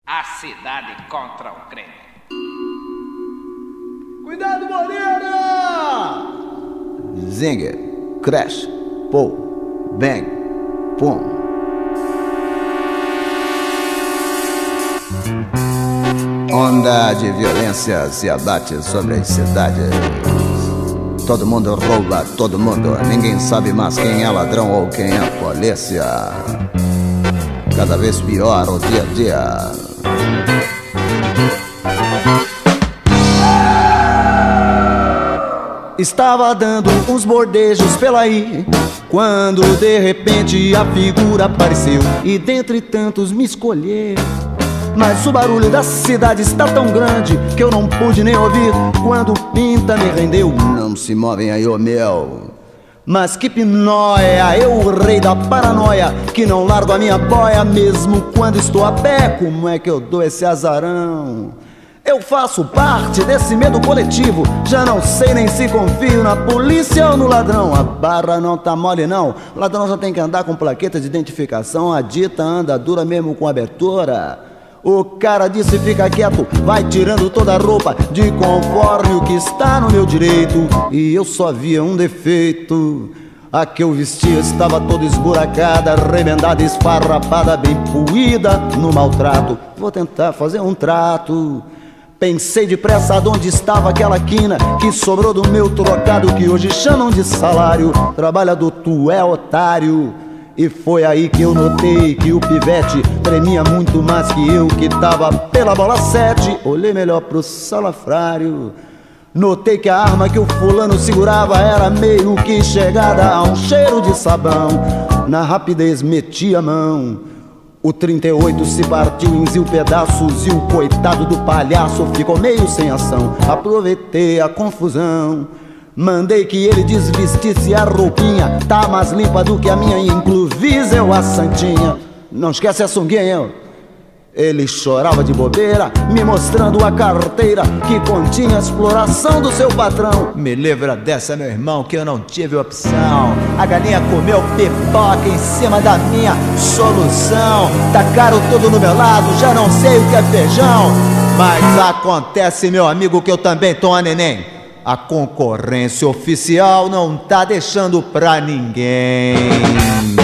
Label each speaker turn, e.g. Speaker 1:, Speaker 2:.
Speaker 1: A cidade contra o crime.
Speaker 2: Cuidado, Moreira! Zinger, crash, pull, bang, pum. Onda de violência se abate sobre as cidades. Todo mundo rouba todo mundo. Ninguém sabe mais quem é ladrão ou quem é polícia. Cada vez pior o dia a dia. Estava dando uns bordejos pela aí, quando de repente a figura apareceu e dentre tantos me escolheu. Mas o barulho da cidade está tão grande que eu não pude nem ouvir quando o Pinta me rendeu. Não se movem aí, ô meu. Mas que pinóia, eu o rei da paranoia, que não largo a minha boia mesmo quando estou a pé. Como é que eu dou esse azarão? Eu faço parte desse medo coletivo. Já não sei nem se confio na polícia ou no ladrão. A barra não tá mole não. O ladrão já tem que andar com plaqueta de identificação. A dita anda dura mesmo com abertura. O cara disse fica quieto, vai tirando toda a roupa de conforme o que está no meu direito. E eu só via um defeito. A que eu vestia estava toda esburacada, remendada, esfarrapada, bem puída no maltrato. Vou tentar fazer um trato. Pensei depressa de onde estava aquela quina que sobrou do meu trocado, que hoje chamam de salário. Trabalhador, tu é otário. E foi aí que eu notei que o pivete tremia muito mais que eu, que tava pela bola 7. Olhei melhor pro salafrário. Notei que a arma que o fulano segurava era meio que chegada a um cheiro de sabão. Na rapidez meti a mão. O 38 se partiu em mil pedaços e o coitado do palhaço ficou meio sem ação. Aproveitei a confusão. Mandei que ele desvestisse a roupinha, tá mais limpa do que a minha, inclusive a santinha. Não esquece a sunguinha, hein? Ele chorava de bobeira, me mostrando a carteira que continha a exploração do seu patrão. Me livra dessa, meu irmão, que eu não tive opção. A galinha comeu pipoca em cima da minha solução. Tacaram tudo no meu lado, já não sei o que é feijão. Mas acontece, meu amigo, que eu também tô a neném. A concorrência oficial não tá deixando pra ninguém.